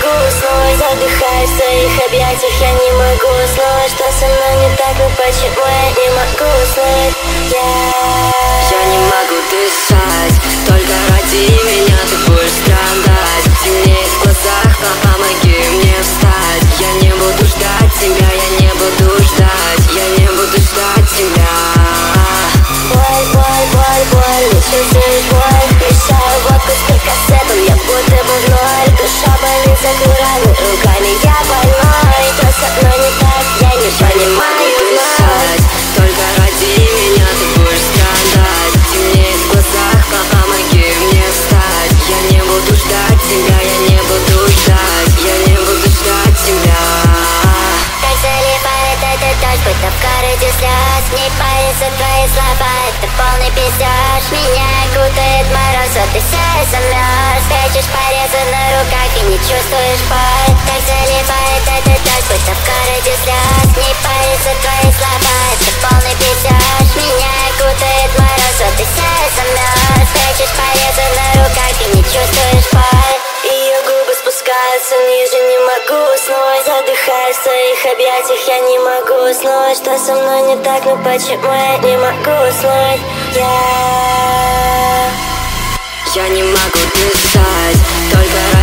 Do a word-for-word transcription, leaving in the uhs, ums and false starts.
могу уснуть, задыхаюсь в своих объятиях, я не могу уснуть. Что со мной не так, ну почему я не могу уснуть? Я Я не могу дышать, только ради меня ты будешь страдать. Темнеет в глазах, помоги мне встать. Я не буду ждать тебя, я не буду ждать, я не буду ждать тебя. Боль, боль, боль, боль, не чувствуешь боль. Мешаю водку с перкассетом, я будто бы в ноль. Душа болит за дурами, руками я больной. Что со мной не так, я не понимаю вновь. Только ради меня ты будешь страдать. Темнеет в глазах, помоги мне встать. Я не буду ждать тебя, я не буду ждать, я не буду ждать тебя. Как заливает этот дождь, будто в городе слез. Не парятся твои слова, это полный пиздеж. Меня окутает мороз, вот и все замерз. Прячешь порезы на руках и не чувствуешь боль. Как заливает этот дождь, будто в городе слез. Не парятся твои слова, это полный пиздеж. Меня окутает мороз, вот и все замерз. Прячешь порезы на руках и не чувствуешь боль. Ее губы спускаются ниже, не могу уснуть. Задыхаюсь в своих объятиях, я не могу уснуть. Что со мной не так, ну почему я не могу уснуть? Я Я не могу дышать, только ради